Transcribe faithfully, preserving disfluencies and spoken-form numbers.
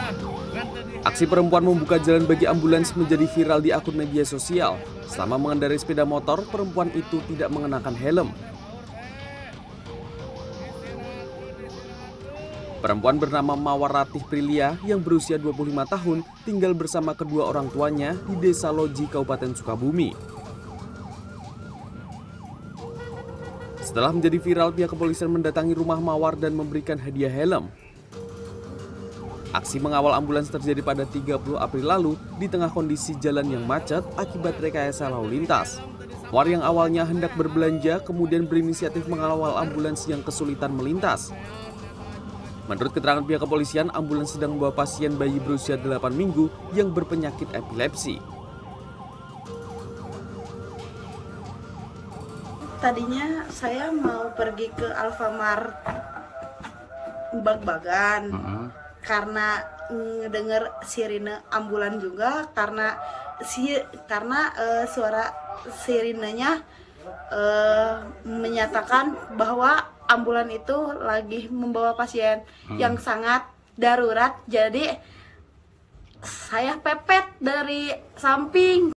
Aksi perempuan membuka jalan bagi ambulans menjadi viral di akun media sosial. Selama mengendarai sepeda motor, perempuan itu tidak mengenakan helm. Perempuan bernama Mawar Ratih Prilia yang berusia dua puluh lima tahun tinggal bersama kedua orang tuanya di Desa Loji, Kabupaten Sukabumi. Setelah menjadi viral, pihak kepolisian mendatangi rumah Mawar dan memberikan hadiah helm. Aksi mengawal ambulans terjadi pada tiga puluh April lalu di tengah kondisi jalan yang macet akibat rekayasa lalu lintas. Mawar yang awalnya hendak berbelanja kemudian berinisiatif mengawal ambulans yang kesulitan melintas. Menurut keterangan pihak kepolisian, ambulans sedang membawa pasien bayi berusia delapan minggu yang berpenyakit epilepsi. Tadinya saya mau pergi ke Alfamart Bag-Bagan. Uh-huh. Karena ngedenger sirine ambulan juga, karena si karena uh, suara sirinenya uh, menyatakan bahwa ambulan itu lagi membawa pasien hmm. yang sangat darurat. Jadi saya pepet dari samping.